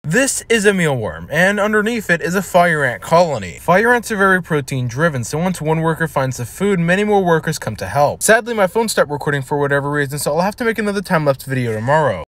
This is a mealworm, and underneath it is a fire ant colony. Fire ants are very protein driven, so once one worker finds the food, many more workers come to help. Sadly, my phone stopped recording for whatever reason, so I'll have to make another time-lapse video tomorrow.